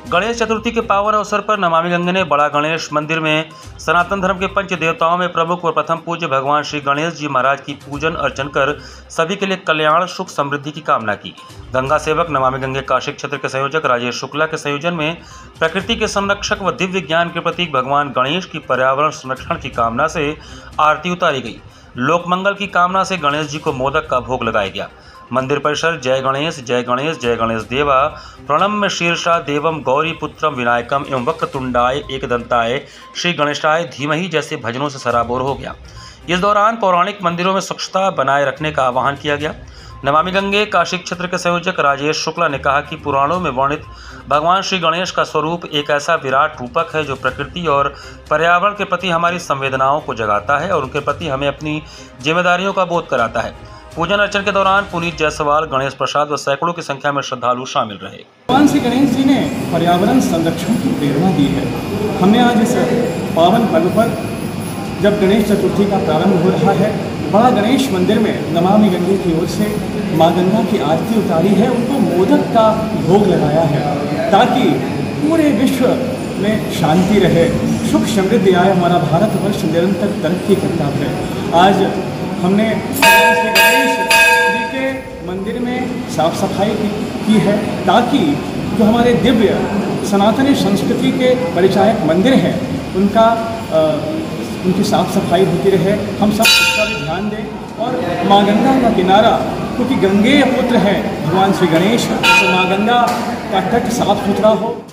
गणेश चतुर्थी के पावन अवसर पर नमामि गंगे ने बड़ा गणेश मंदिर में सनातन धर्म के पंच देवताओं में प्रमुख व प्रथम पूज्य भगवान श्री गणेश जी महाराज की पूजन अर्चन कर सभी के लिए कल्याण सुख समृद्धि की कामना की। गंगा सेवक नमामि गंगे काशी क्षेत्र के संयोजक राजेश शुक्ला के संयोजन में प्रकृति के संरक्षक व दिव्य ज्ञान के प्रतीक भगवान गणेश की पर्यावरण संरक्षण की कामना से आरती उतारी गई। लोक मंगल की कामना से गणेश जी को मोदक का भोग लगाया गया। मंदिर परिसर जय गणेश जय गणेश जय गणेश देवा प्रणम्य शीर्षा देवम गौरी पुत्रम विनायकम एवं वक्रतुंडाय एकदंताय श्री गणेशाय धीमहि जैसे भजनों से सराबोर हो गया। इस दौरान पौराणिक मंदिरों में स्वच्छता बनाए रखने का आह्वान किया गया। नमामि गंगे काशी क्षेत्र के संयोजक राजेश शुक्ला ने कहा कि पुराणों में वर्णित भगवान श्री गणेश का स्वरूप एक ऐसा विराट रूपक है जो प्रकृति और पर्यावरण के प्रति हमारी संवेदनाओं को जगाता है और उनके प्रति हमें अपनी जिम्मेदारियों का बोध कराता है। पूजन अर्चन के दौरान पुनीत जायसवाल, गणेश प्रसाद व सैकड़ों की संख्या में श्रद्धालु शामिल रहे। भगवान श्री गणेश जी ने पर्यावरण संरक्षण की प्रेरणा दी है। हमने आज इस पावन पर्व पर जब गणेश चतुर्थी का प्रारंभ हो रहा है, बड़ा गणेश मंदिर में नमामि गंगे की ओर से माँ गंगा की आरती उतारी है, उनको मोदक का भोग लगाया है ताकि पूरे विश्व में शांति रहे, सुख समृद्धि आए। हमारा भारतवर्ष निरंतर तरक्की करता है। आज हमने श्री गणेश जी के मंदिर में साफ सफाई की है ताकि जो हमारे दिव्य सनातनी संस्कृति के परिचायक मंदिर हैं उनकी साफ सफाई होती रहे। हम सब इसका भी ध्यान दें और माँ गंगा का किनारा, क्योंकि गंगे पुत्र हैं भगवान श्री गणेश, तो माँ गंगा का तट साफ सुथरा हो।